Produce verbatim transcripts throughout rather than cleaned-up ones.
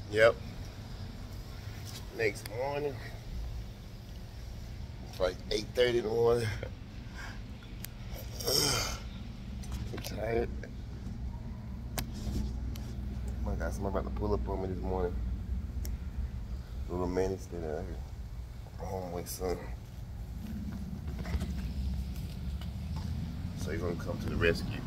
Yep. Next morning, it's like eight thirty in the morning. I'm tired. Oh my God, somebody about to pull up on me this morning. Little man stayed out here. Homeway son. So he's gonna come to the rescue.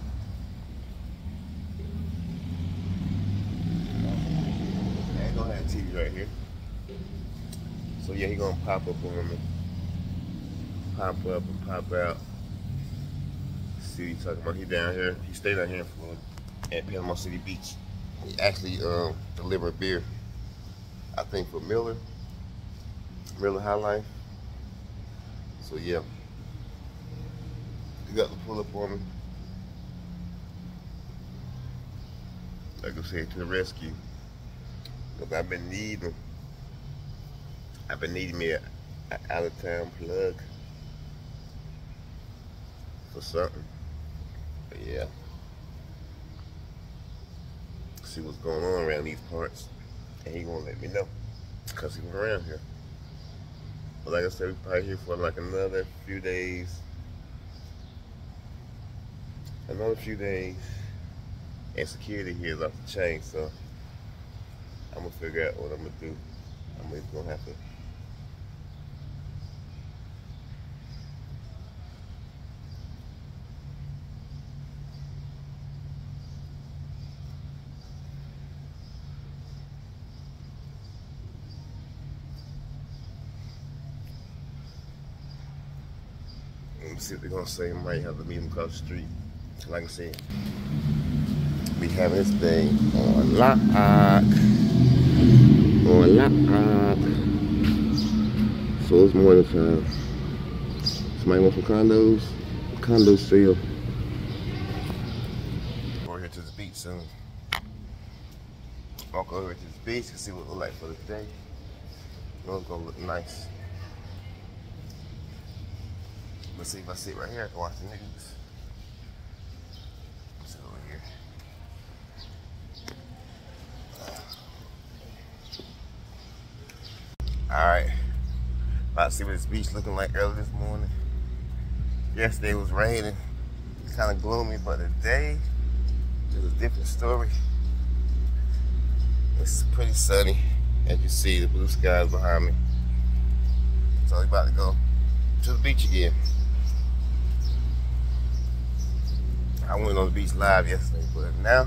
I ain't gonna have T V right here. So yeah, he gonna pop up on me. Pop up and pop out. See what he's talking about. He down here. He stayed out here in Florida at Panama City Beach. He actually um, delivered beer. I think for Miller. Miller High Life. So yeah. He got to pull up on me. Like I said, to the rescue. Because I've been needing I've been needing me an out of town plug for something. But yeah. See what's going on around these parts. And he gonna let me know. Cause he was around here. But like I said, we probably here for like another few days. Another few days. And security here is off the chain, so I'm gonna figure out what I'm gonna do. I'm just gonna have to let me see what they're gonna say. I might have to meet them across the street. Like I said, we having this thing on lock, on lock. So it's morning time. Somebody want some condos? Condo sale. Over here to the beach soon. Walk over to the beach and see what it look like for the day. You know it's gonna look nice. Let's see if I sit right here, I can watch the niggas. Sit over here. Alright. About to see what this beach looking like early this morning. Yesterday was raining. It's kind of gloomy, but today is a different story. It's pretty sunny. As you see, the blue sky is behind me. So we're about to go to the beach again. I went on the beach live yesterday, but now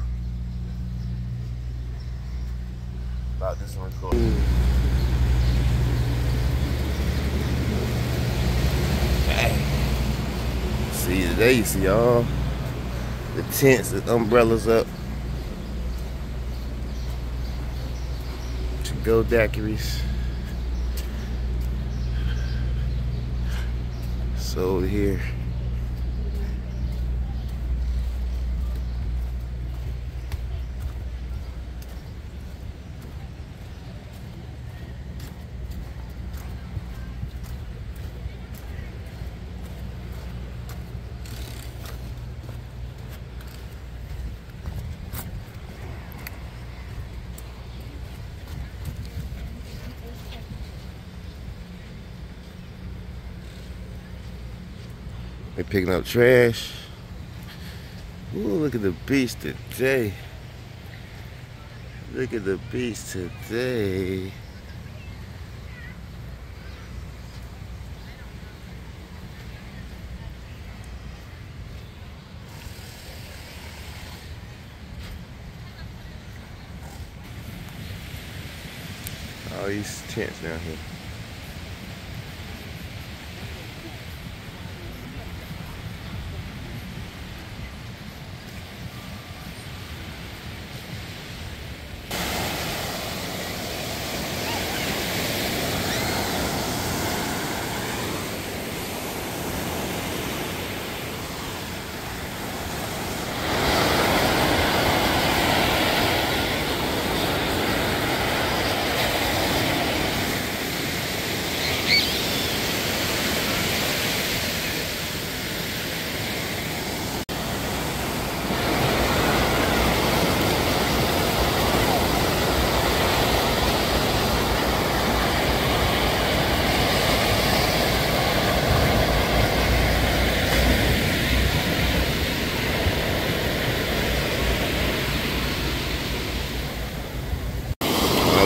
about this one recording. See today, you see all the tents, the umbrellas up. To go daiquiris. So over here. They're picking up trash. Ooh, look at the beach today. Look at the beach today. All these tents down here.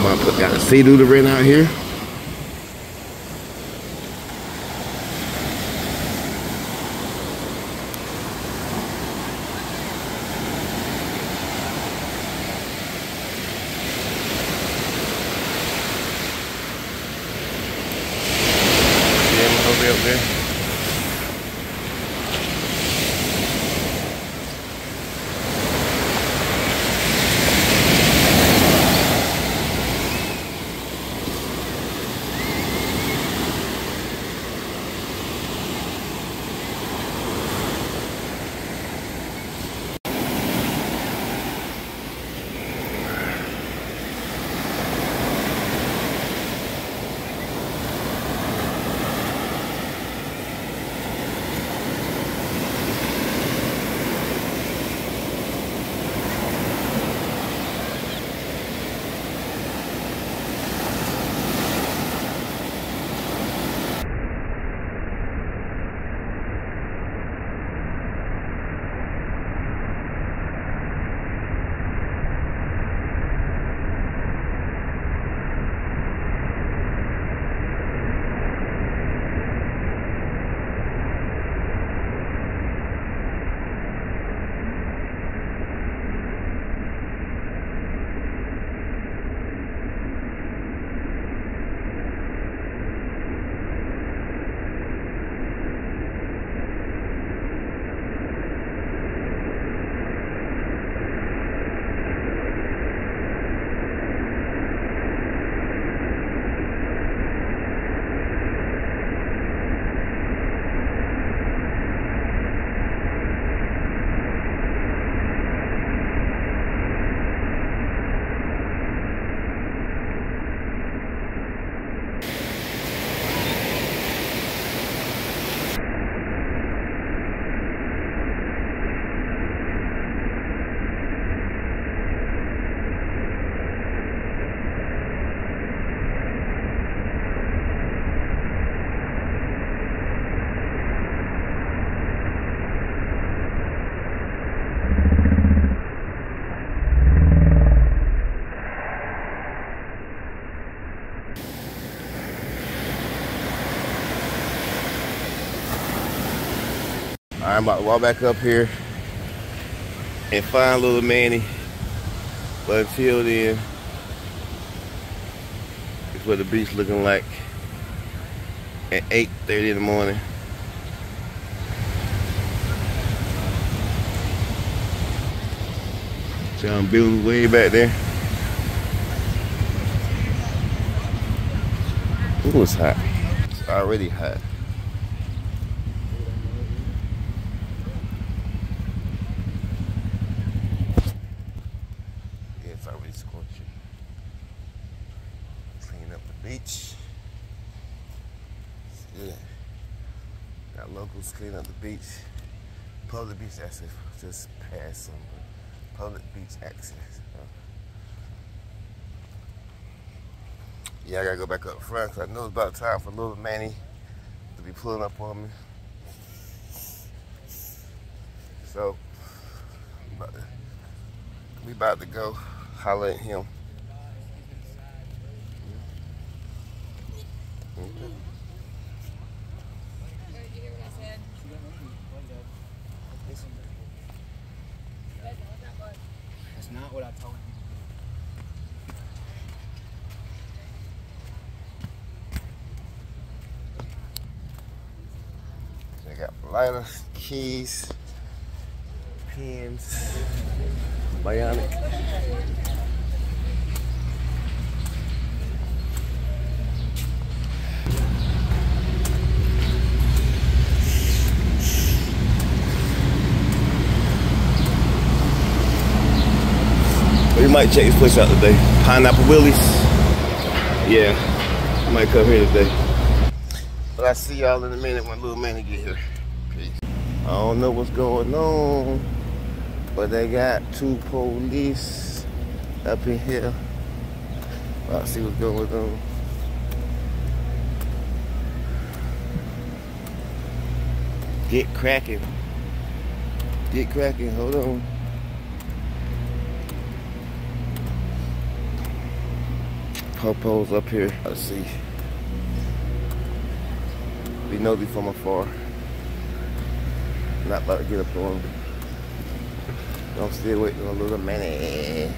I put, got a sea-doo to rent out here. Yeah, up there. I'm about to walk back up here and find little Manny. But until then, it's what the beach looking like at eight thirty in the morning. John building way back there. Ooh, it's hot. It's already hot. Yeah, it's already scorching. Clean up the beach. Yeah. Got locals clean up the beach. Public beach access just past some public beach access. Yeah, I gotta go back up front because I know it's about time for little Manny to be pulling up on me. So, about to, we about to go holler at him. Mm-hmm. Did you hear what I said? That's not what I told you. They got lighters, keys, pens, bionic. We might check this place out today. Pineapple Willie's. Yeah, might come here today. But I'll see y'all in a minute when little Manny get here. Peace. I don't know what's going on, but they got two police up in here. I'll see what's going on. Get cracking. Get cracking. Hold on. popos up here. Let's see. Be nosy from afar. Not about to get up on them. I'm still waiting on a little minute.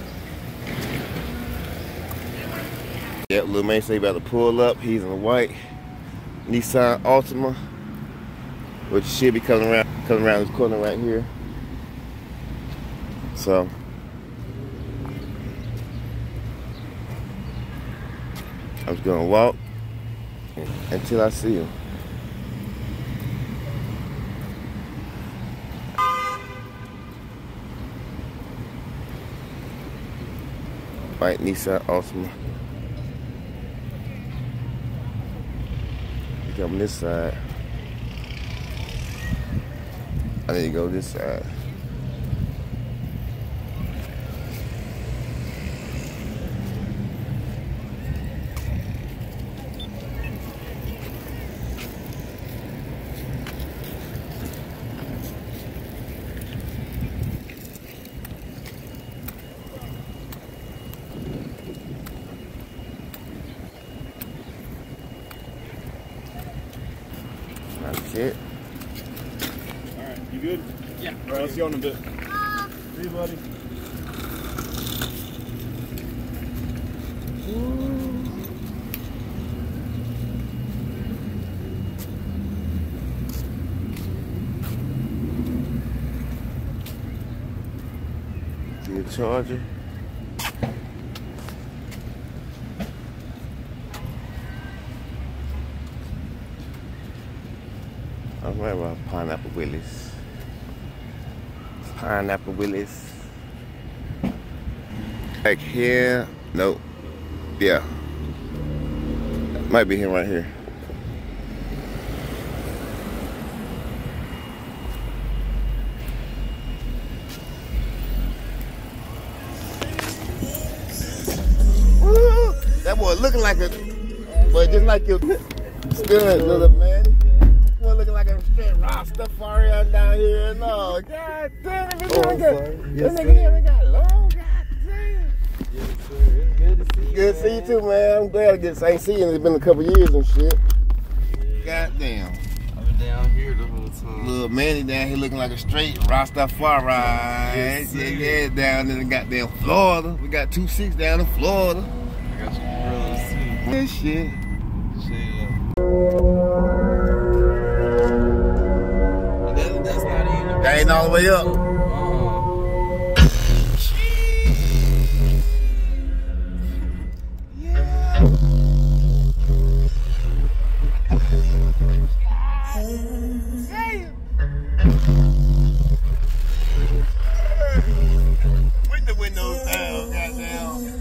Yep, little man say about to pull up. He's in a white Nissan Altima, which should be coming around, coming around this corner right here. So I'm just gonna walk until I see him. White Nissan Altima. Come this side. I need to go this side. That's it. Alright, you good? Yeah. Alright, let's go in a bit. See you, buddy. See a charger. I'm right about Pineapple Willis. Pineapple Willis. Like here. Nope. Yeah. Might be him right here. Woo! That boy looking like a boy just like you. Still little man. Looking like a straight Rastafari out down here. No, god damn it, oh, got, yes, that nigga here got long, god damn. Yes, sir. It's good to see you. Good to see you too, man. I'm glad I get I ain't seen you. It's been a couple years and shit. Yeah. God damn. I've been down here the whole time. Little Manny down here looking like a straight Rastafari. Yes, yeah, yeah, down in the goddamn Florida. We got two six down in Florida. I got you brothers too. This shit. Shit. That ain't all the way up. With the windows down, goddamn.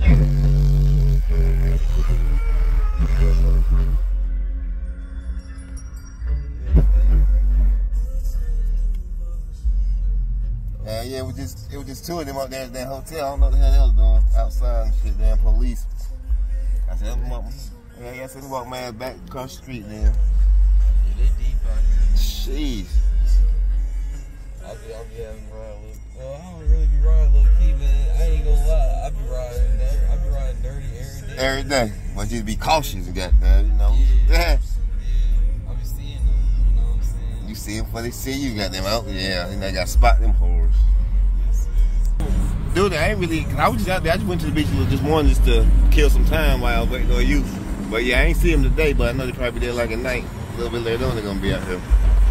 Uh, yeah, it was just it was just two of them up there at that hotel. I don't know what the hell they was doing outside and shit. Damn police. I said, I'm walk, yeah, yeah, I said, walk my ass back across the street, man. Yeah, they deep out here. Jeez. I'll be, I'll be having ride look. Well, I don't really be riding low key, man. I ain't gonna lie. I be riding, I be riding dirty every day. Every day, but just be cautious and goddamn, you know. Yeah. Yeah. Yeah. I be seeing them. You know what I'm saying? You see them before they see you, goddamn out. Yeah, and they got to spot them whores. Yes, sir. Dude, I ain't really. Cause I was just out there. I just went to the beach this morning just to kill some time while I was waiting on you. But yeah, I ain't see them today. But I know they probably be there like at night, a little bit later on. They're gonna be out here.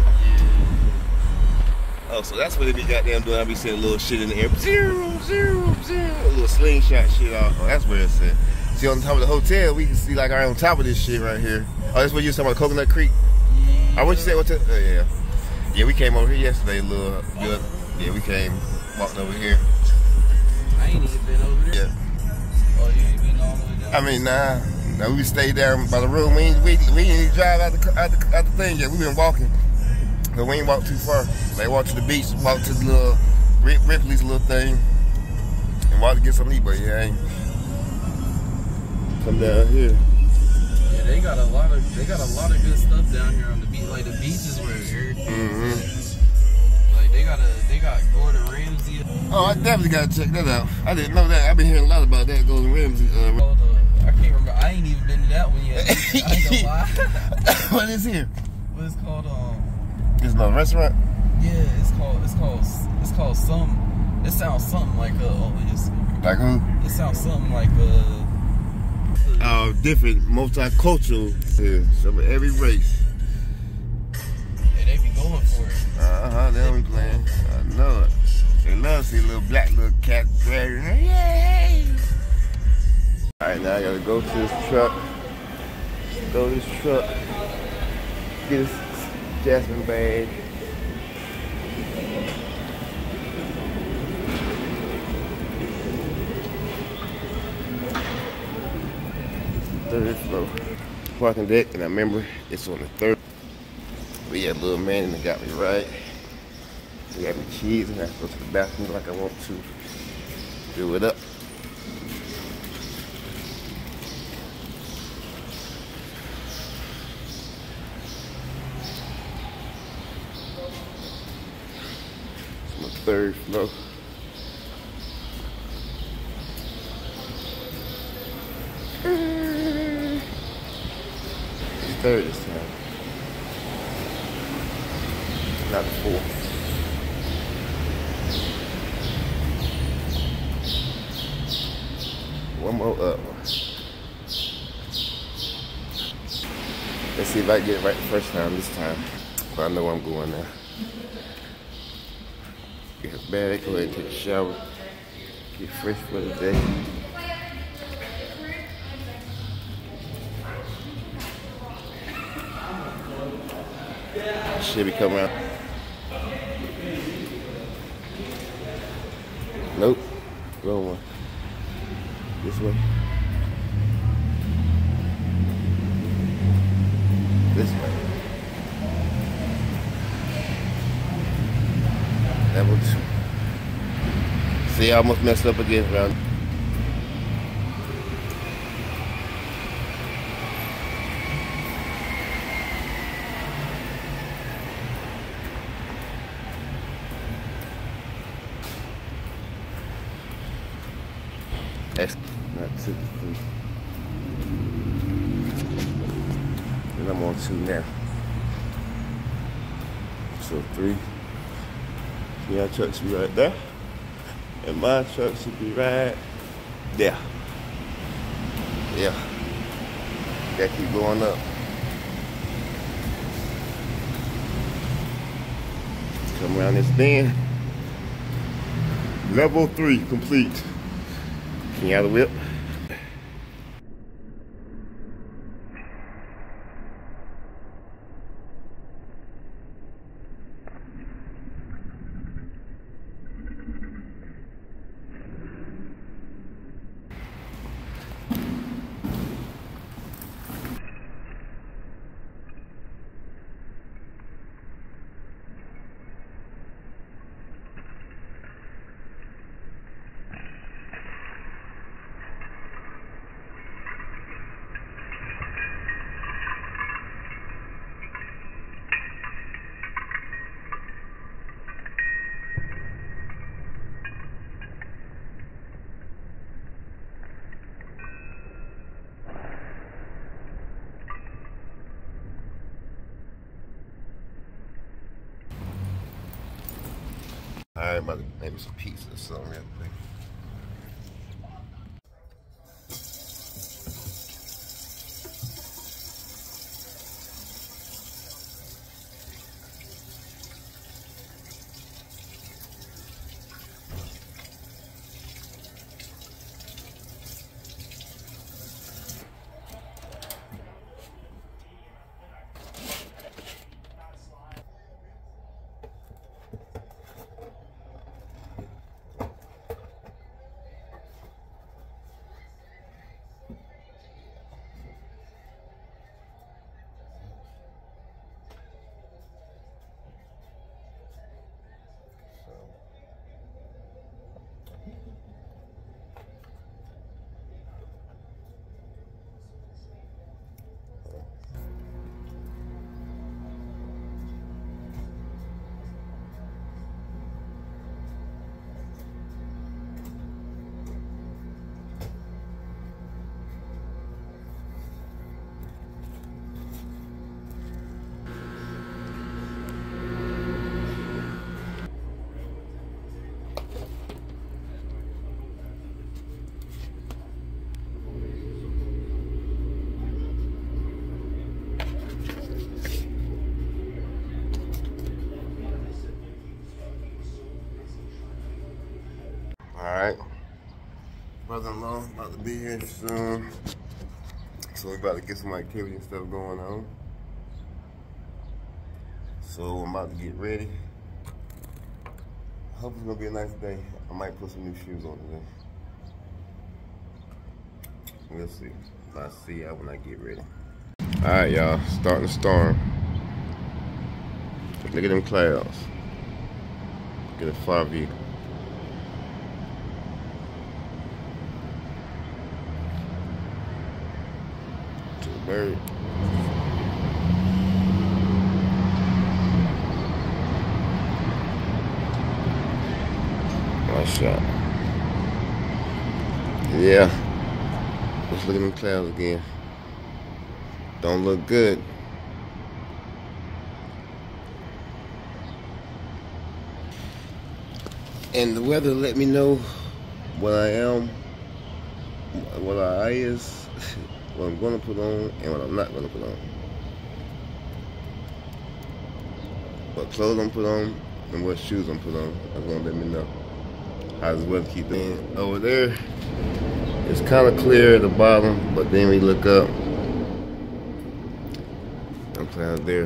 Oh, so that's what they be goddamn doing. I be seeing a little shit in the air. Zero, zero, zero. A little slingshot shit off. Oh, that's where it's at. See, on top of the hotel, we can see like right on top of this shit right here. Oh, that's what you was talking about, Coconut Creek? Yeah. Oh, what you say? What? Oh, yeah. Yeah, we came over here yesterday, a little good. Yeah, we came, walked over here. I ain't even been over there. Yeah. Oh, you ain't been all the way down? I mean, nah. Nah, we stayed down by the room. We ain't, we, we ain't even drive out the, out, the, out the thing yet. We been walking. But we ain't walked too far. Like, walked to the beach, walked to the little Rip, Ripley's little thing, and walked to get something to eat. But yeah, I ain't come down here. Yeah, they got a lot of they got a lot of good stuff down here on the beach. Like the beach is where everything. Mm-hmm. Like they got a they got Gordon Ramsay. Oh, I definitely gotta check that out. I didn't know that. I've been hearing a lot about that Gordon Ramsay. Uh, All the I can't remember. I ain't even been to that one yet. I ain't gonna lie. What is here? What is called? Um. It's no restaurant. Yeah, it's called. It's called. It's called some. It sounds something like uh. Oh, it's, Like who? it sounds something like uh. Uh, different, multicultural. Yeah, some of every race. Yeah, they be going for it. Uh huh. They don't be playing. I know it. They love to see little black little cat dragging. Yay! All right, now I gotta go to this truck. Go to this truck. Get this Jasmine bag. Third floor. Parking deck, and I remember it's on the third. But yeah, little man that got me right. We got me keys, and I have to go to the bathroom like I want to. Do it up. It's my third floor. It's third this time. Not the fourth. One more up. Let's see if I get it right the first time this time. But I know where I'm going now. Get a bag, go ahead and take a shower. Get fresh for the day. Should be coming out. Nope. Wrong one. This way. This way. Level two. See, I almost messed up again, round. X, not two, three. And I'm on two now. So three. Your truck should be right there. And my truck should be right there. Yeah. Gotta keep going up. Come around this bend. Level three complete. Can you out of the whip? Alright, I'm about to maybe some pizza or something real quick. Be here soon. So we're about to get some activity and stuff going on. So I'm about to get ready. I hope it's gonna be a nice day. I might put some new shoes on today. We'll see. I'll see y'all when I get ready. Alright, y'all, starting to storm. Look at them clouds. Get a far view. To the bird. Nice shot. Yeah. Let's look at them clouds again. Don't look good. And the weather let me know what I am, what I is, what I'm gonna put on, and what I'm not gonna put on. What clothes I'm put on, and what shoes I'm put on. That's gonna let me know how this weather keep in. Over there, it's kind of clear at the bottom, but then we look up, them clouds there.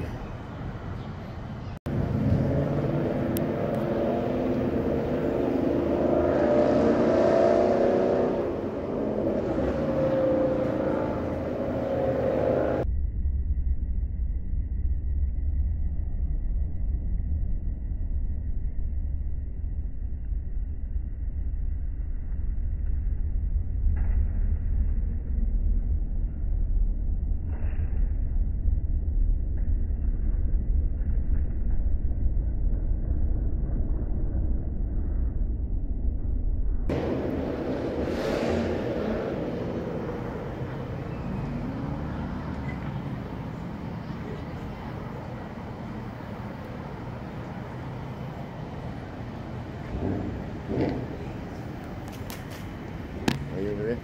Are you over there?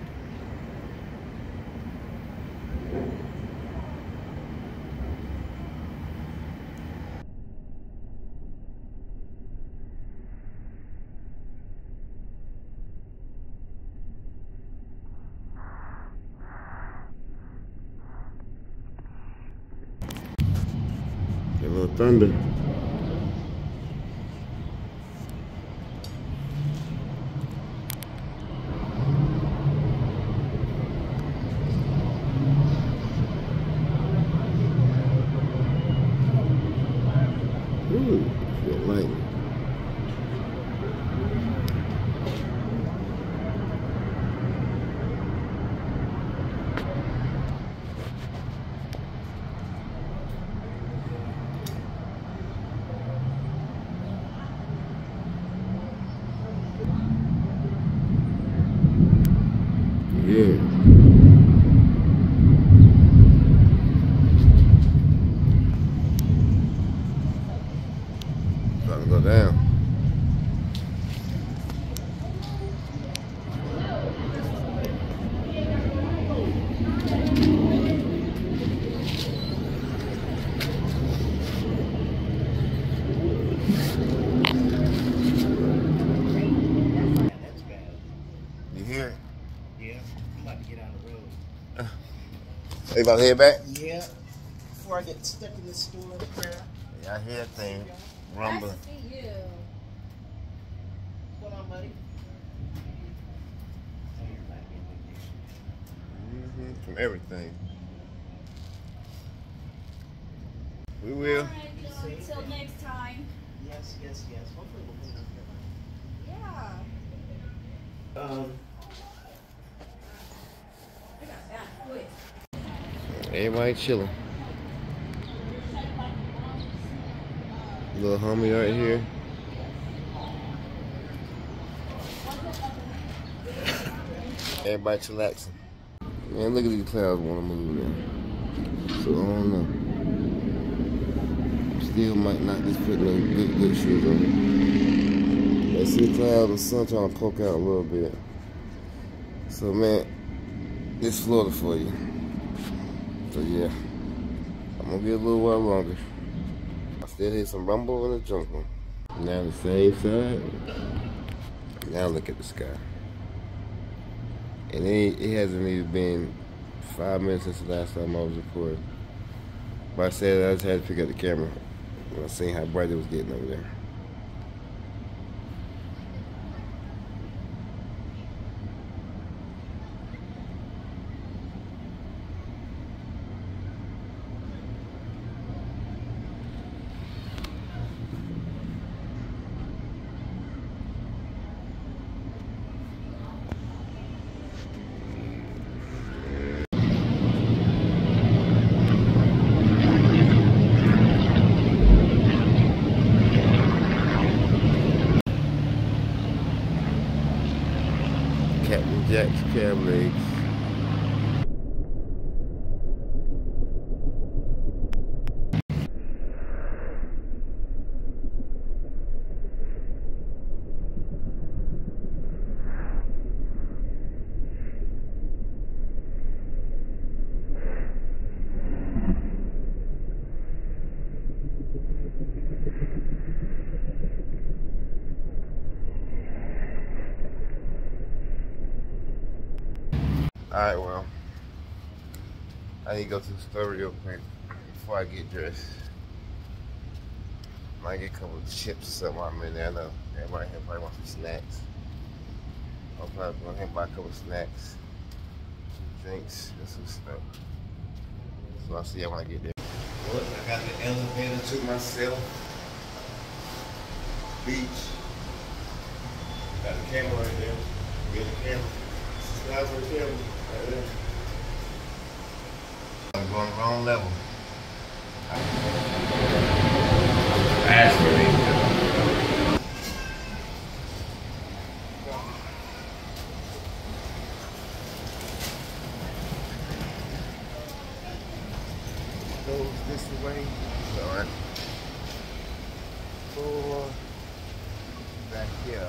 Get a little thunder. Ooh, feel light. Yeah. About to go down. You hear it? Yeah, I'm about to get out of the road. They about to head back? Yeah, before I get stuck in the store in prayer. Yeah, I hear that thing rumbling. Nice to see you. What's going on, buddy? Mm-hmm. From everything. We will. All right, Dylan, until next time. Yes, yes, yes. Hopefully we'll clean up Yeah. here. Um, I got that quick. Everybody chilling. Little homie right here. Everybody chillaxing. Man, look at these clouds want to move now. So I don't know. Still might not just put no good, good shoes on. I see the clouds and the sun trying to poke out a little bit. So man, it's Florida for you. So yeah, I'm gonna get a little while longer. I still hear some rumble in the jungle. Now the same side. Now look at the sky. And it, it hasn't even been five minutes since the last time I was recording. But I said I just had to pick up the camera when I seen how bright it was getting over there. Captain Jack's crab legs. Alright, well, I need to go to the store real quick before I get dressed. Might get a couple of chips or something while I'm in there. I know everybody here probably wants some snacks. I'll probably go ahead and buy a couple of snacks, some drinks, and some stuff. So I'll see y'all when I get there. Look, I got the elevator to myself. Beach. Got the camera right there. Get the camera. Subscribe for the camera. Right there. I'm going the wrong level. That's really good. Goes this way. Alright. Four. Back here.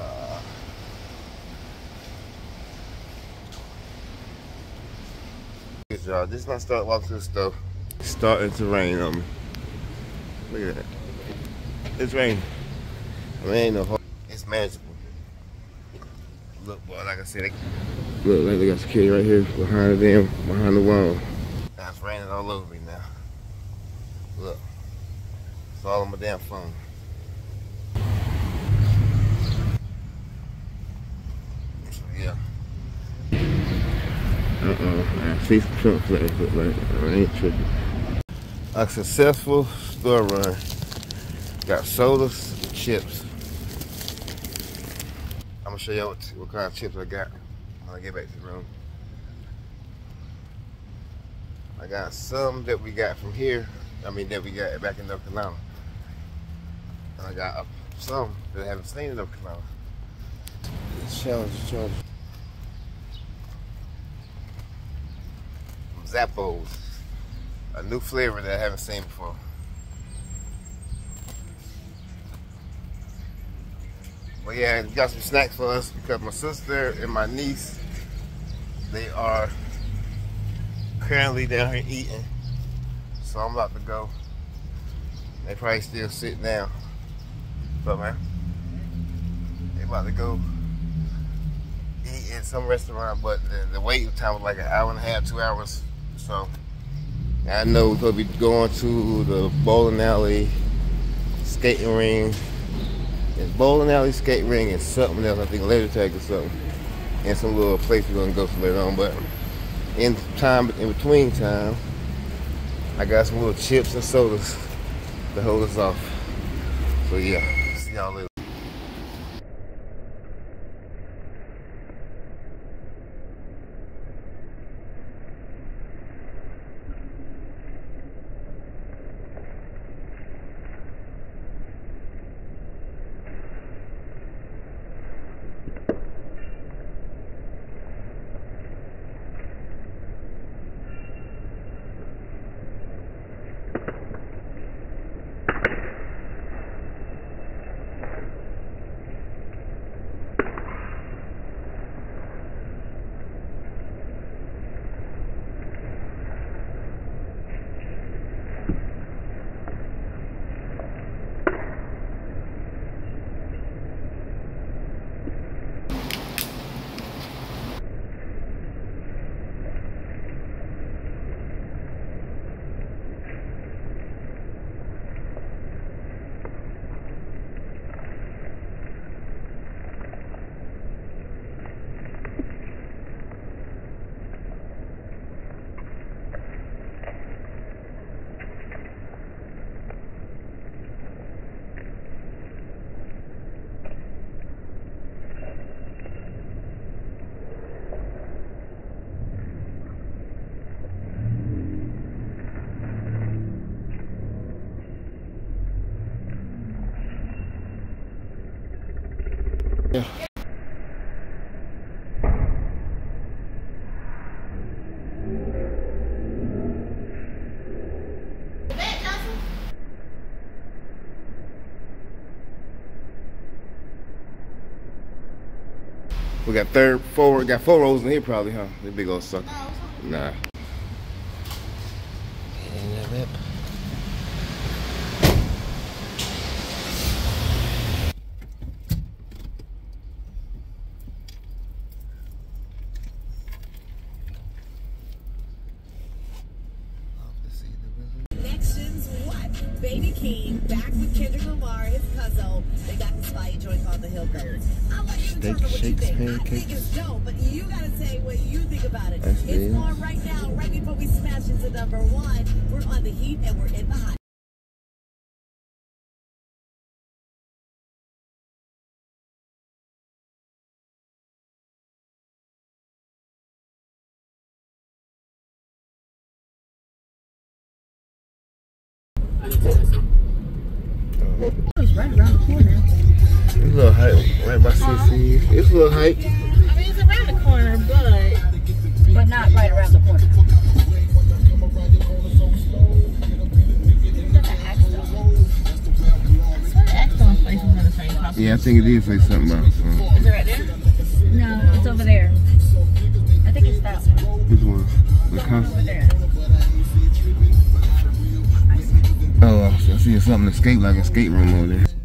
Good job. This is my start walking to the stove. It's starting to rain on me. Look at that. It's raining. I mean, ain't no hole. It's manageable. Look, boy, like I said, they... look like they got security right here behind them, behind the wall. Now it's raining all over me now. Look, it's all on my damn phone. So, yeah. Uh-oh, I see some trunk flags, look like I ain't tripping. A successful store run. Got sodas, chips. I'm gonna show y'all what, what kind of chips I got when I get back to the room. I got some that we got from here. I mean that we got back in North Carolina. And I got uh, some that I haven't seen in North Carolina. It's challenge, challenge. Zappos, a new flavor that I haven't seen before. But yeah, got some snacks for us because my sister and my niece, they are currently down here eating. So I'm about to go. They probably still sitting down. But man, they about to go eat in some restaurant, but the, the wait time was like an hour and a half, two hours. So I know we're gonna be going to the bowling alley, skating ring. It's bowling alley, skate ring, and something else. I think a laser tag or something, and some little place we're gonna go to later on. But in time, in between time, I got some little chips and sodas to hold us off. So yeah, see y'all later. We got third, four, got four rows in here probably, huh? This big old sucker. Nah. Connections, what? Baby King back with Kendrick Lamar, his cousin. They got this fire joint called the Hillbillies. I'll let you tell me what you think. I think it's dope, but you gotta say what you think about it. That's It's it. on right now, right before we smash into number one. We're on the heat and we're in the hot. It's right around the corner. It's a little hype, right by C C. It's a little hype. I mean, it's around the corner, but but not right around the corner. Yeah, I think it did say something about something. Is it right there? No, it's over there. I think it's that one. Which one? The Over concert? there. Oh, I see- I see something escape, like a skate room over there.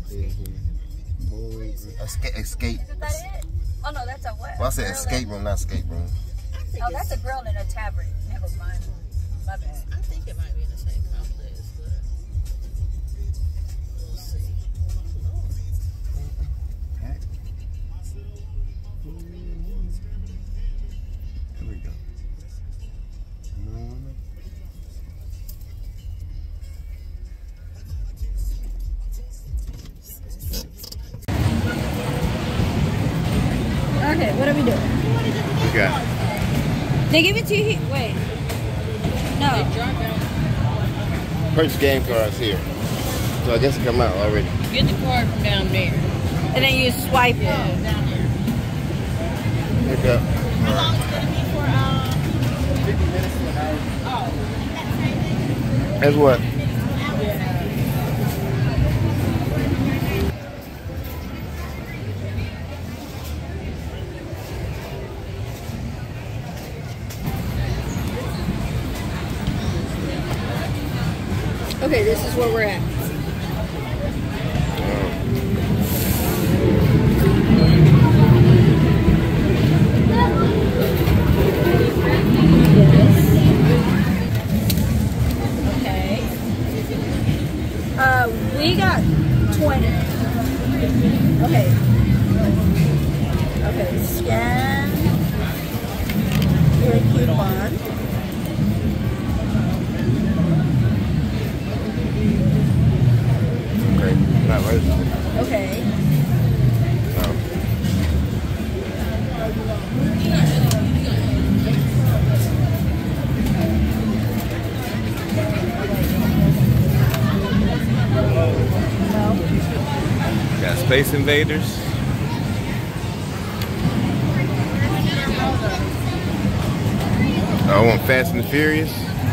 Escape, escape. Is that it? Oh no, that's a what? Well, I said Grill escape room, not escape room. and- Oh, that's a grill in a tavern. Never mind. My bad. I think it might be in the same complex, but we'll see. Here we go. Okay, what are we doing? We got They give it to you here. Wait. No. purchase game cards here. So I guess it come out already. Get the card from down there. And then you swipe it. Down there. Pick up. How long is it going to be for? Um, fifty minutes to an hour. oh. That's what? Okay, this is where we're at. Okay. Uh, we got twenty. Okay. Okay, scan your coupon. Okay, not right. Okay. No. Got Space Invaders. I want Fast and the Furious.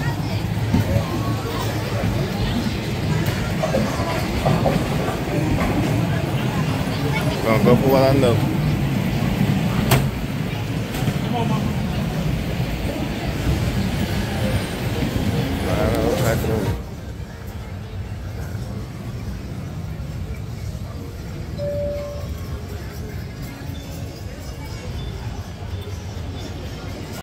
Gonna go for what I know. I don't know, I don't know.